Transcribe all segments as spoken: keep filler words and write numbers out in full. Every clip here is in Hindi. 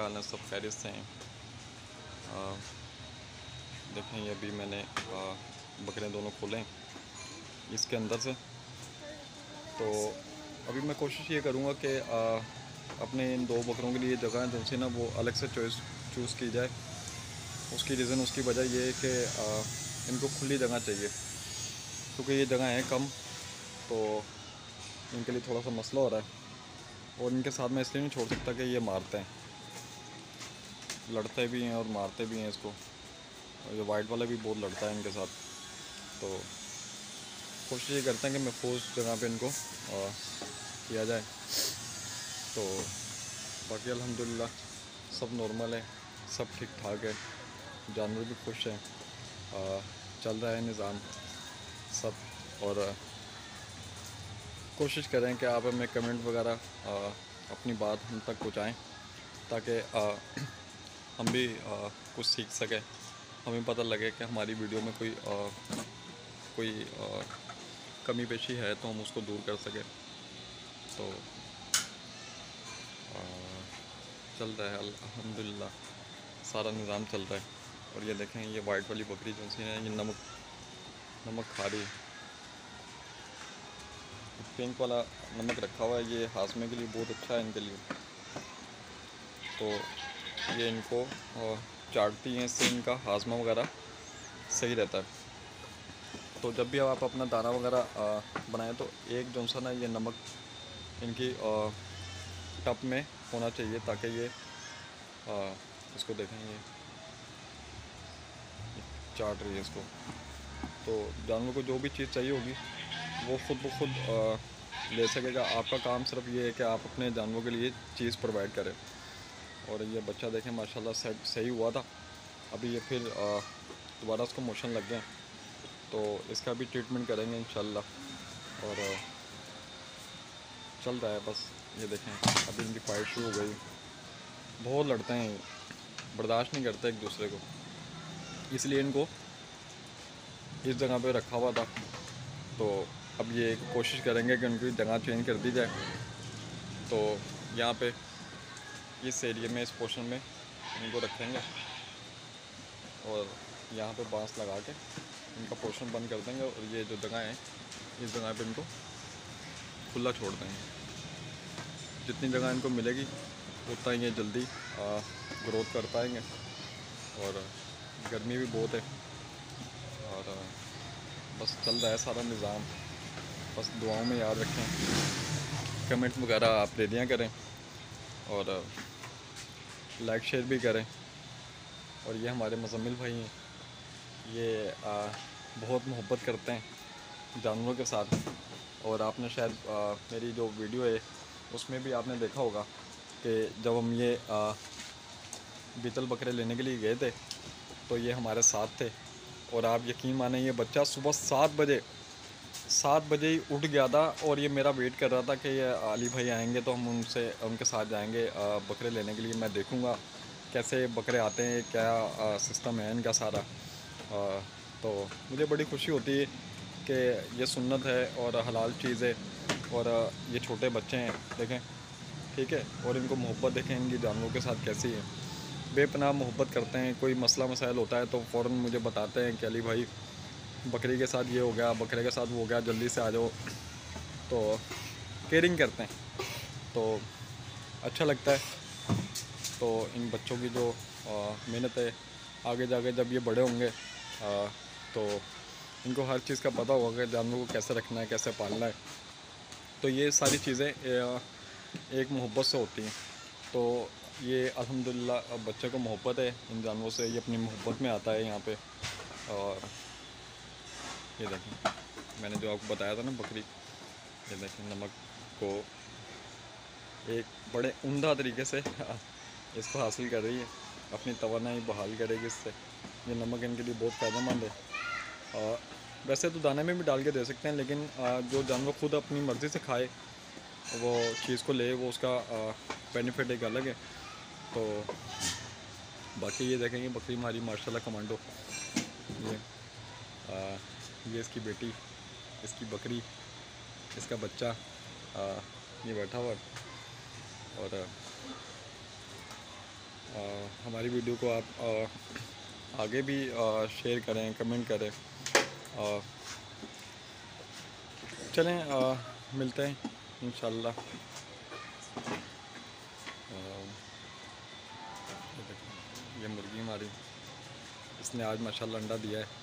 हाल है? सब खैरियत से हैं? आ, देखें ये अभी मैंने बकरे दोनों खोले इसके अंदर से। तो अभी मैं कोशिश ये करूँगा कि अपने इन दो बकरों के लिए जगह जो सी ना वो अलग से चॉइस चूज़ की जाए। उसकी रीज़न उसकी वजह ये है कि इनको खुली जगह चाहिए, क्योंकि ये जगह है कम, तो इनके लिए थोड़ा सा मसला हो रहा है। और इनके साथ मैं इसलिए नहीं छोड़ सकता कि ये मारते हैं, लड़ते भी हैं और मारते भी हैं इसको। और ये वाइट वाला भी बहुत लड़ता है इनके साथ। तो कोशिश ये करते हैं कि महफूज जगह पे इनको आ, किया जाए। तो बाकी अल्हम्दुलिल्लाह सब नॉर्मल है, सब ठीक ठाक है, जानवर भी खुश हैं, आ, चल रहा है निज़ाम सब। और आ, कोशिश करें कि आप हमें कमेंट वगैरह अपनी बात हम तक पहुँचाएँ, ताकि हम भी आ, कुछ सीख सकें, हमें पता लगे कि हमारी वीडियो में कोई आ, कोई आ, कमी पेशी है तो हम उसको दूर कर सकें। तो आ, चल रहा है अल्हम्दुलिल्लाह, सारा निज़ाम चल रहा है। और ये देखें, ये वाइट वाली बकरी जो सी है ये नमक नमक खा रही है। पिंक वाला नमक रखा हुआ है, ये हाजमे के लिए बहुत अच्छा है इनके लिए। तो ये इनको चाटती हैं, इससे इनका हाजमा वगैरह सही रहता है। तो जब भी आप अपना दाना वगैरह बनाएं तो एक जो सा ना ये नमक इनकी टप में होना चाहिए, ताकि ये आ, इसको देखें, ये चाट रही है इसको। तो जानवर को जो भी चीज़ चाहिए होगी वो खुद ब खुद ले सकेगा। आपका काम सिर्फ ये है कि आप अपने जानवरों के लिए चीज़ प्रोवाइड करें। और ये बच्चा देखें माशाल्लाह सेट सही हुआ था, अभी ये फिर दोबारा उसको मोशन लग गए, तो इसका भी ट्रीटमेंट करेंगे इंशाल्लाह। और चल रहा है बस। ये देखें अभी इनकी फाइट शुरू हो गई, बहुत लड़ते हैं, बर्दाश्त नहीं करते एक दूसरे को, इसलिए इनको इस जगह पे रखा हुआ था। तो अब ये कोशिश करेंगे कि उनकी जगह चेंज कर दी जाए। तो यहाँ पे इस एरिया में, इस पोर्शन में इनको रखेंगे और यहाँ पे बांस लगा के इनका पोर्शन बंद कर देंगे। और ये जो जगह है इस जगह पे इनको खुला छोड़ देंगे। जितनी जगह इनको मिलेगी उतना ही ये जल्दी ग्रोथ कर पाएंगे। और गर्मी भी बहुत है, और बस चल रहा है सारा निज़ाम। बस दुआओं में याद रखें, कमेंट वगैरह आप दे दिया करें, और लाइक शेयर भी करें। और ये हमारे मुज़म्मिल भाई हैं, ये आ, बहुत मोहब्बत करते हैं जानवरों के साथ। और आपने शायद आ, मेरी जो वीडियो है उसमें भी आपने देखा होगा कि जब हम ये आ, बीतल बकरे लेने के लिए गए थे तो ये हमारे साथ थे। और आप यकीन माने, ये बच्चा सुबह सात बजे सात बजे ही उठ गया था और ये मेरा वेट कर रहा था कि ये अली भाई आएंगे तो हम उनसे उनके साथ जाएंगे बकरे लेने के लिए। मैं देखूंगा कैसे बकरे आते हैं, क्या सिस्टम है इनका सारा। आ, तो मुझे बड़ी खुशी होती है कि ये सुन्नत है और हलाल चीज़ है। और ये छोटे बच्चे हैं देखें, ठीक है, और इनको मोहब्बत देखें इनकी जानवरों के साथ कैसी है, बेपनाह मोहब्बत करते हैं। कोई मसला मसाइल होता है तो फ़ौरन मुझे बताते हैं कि अली भाई बकरी के साथ ये हो गया, बकरे के साथ वो हो गया, जल्दी से आ जाओ। तो केयरिंग करते हैं, तो अच्छा लगता है। तो इन बच्चों की जो मेहनत है, आगे जाके जब ये बड़े होंगे आ, तो इनको हर चीज़ का पता होगा कि जानवर को कैसे रखना है, कैसे पालना है। तो ये सारी चीज़ें एक मोहब्बत से होती हैं। तो ये अल्हम्दुलिल्लाह बच्चे को मोहब्बत है इन जानवरों से, ये अपनी मोहब्बत में आता है यहाँ पे। और ये देखें, मैंने जो आपको बताया था ना बकरी, ये देखें नमक को एक बड़े उम्दा तरीके से इसको हासिल कर रही है, अपनी तवानाई बहाल करेगी इससे। ये नमक इनके लिए बहुत फ़ायदेमंद है। और वैसे तो दाने में भी डाल के दे सकते हैं, लेकिन जो जानवर खुद अपनी मर्ज़ी से खाए वो चीज़ को ले, वो उसका बेनिफिट एक अलग है। तो बाकी ये देखेंगे बकरी हमारी माशाल्लाह कमांडो। ये आ, ये इसकी बेटी, इसकी बकरी, इसका बच्चा आ, ये बैठा हुआ। और आ, हमारी वीडियो को आप आ, आगे भी आ, शेयर करें, कमेंट करें। आ, चलें आ, मिलते हैं इंशाल्लाह। ये मुर्गी हमारी, इसने आज माशाल्लाह अंडा दिया है।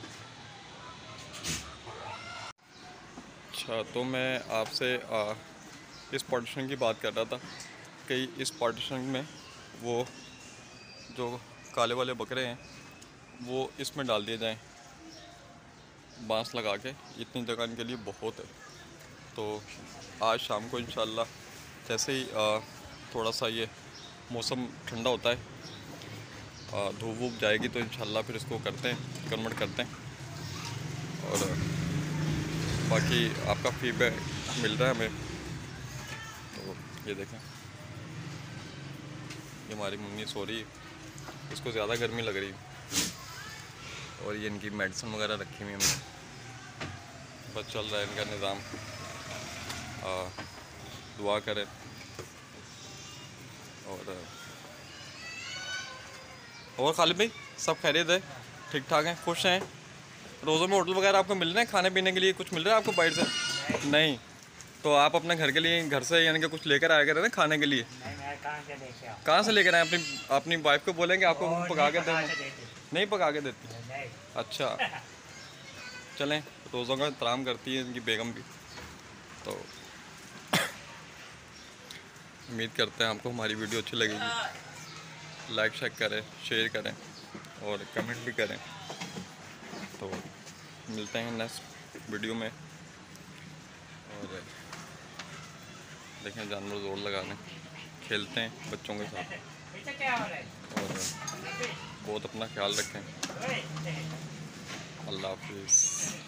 अच्छा, तो मैं आपसे इस पार्टीशन की बात कर रहा था कि इस पार्टीशन में वो जो काले वाले बकरे हैं वो इसमें डाल दिए जाएं, बांस लगा के। इतनी जगह इनके लिए बहुत है। तो आज शाम को इंशाल्लाह जैसे ही आ, थोड़ा सा ये मौसम ठंडा होता है, धूप वूप जाएगी, तो इंशाल्लाह फिर इसको करते हैं, कन्वर्ट करते हैं। और बाकी आपका फीडबैक मिल रहा है हमें। तो ये देखें, ये हमारी मम्मी सो रही है, इसको ज़्यादा गर्मी लग रही है। और ये इनकी मेडिसिन वगैरह रखी हुई हमने। बस चल रहा है इनका निज़ाम। दुआ करें। और और खालिद भाई सब खैरियत है, ठीक ठाक हैं, खुश हैं? रोज़ों में होटल वगैरह आपको मिल रहे हैं खाने पीने के लिए? कुछ मिल रहा है आपको बाहर से? नहीं, नहीं। तो आप अपने घर के लिए घर से यानी कि कुछ लेकर आया करें ना खाने के लिए। कहाँ से लेकर आए? अपनी अपनी वाइफ को बोलेंगे आपको पका के दें? नहीं पका के देती? अच्छा, चलें, रोज़ों का एहतराम करती है इनकी बेगम भी। तो उम्मीद करते हैं आपको हमारी वीडियो अच्छी लगेगी। लाइक शेयर करें, शेयर करें और कमेंट भी करें। तो मिलते हैं नेक्स्ट वीडियो में। और देखें, जानवर जोर लगा लें, खेलते हैं बच्चों के साथ। और बहुत अपना ख्याल रखें। अल्लाह हाफिज़।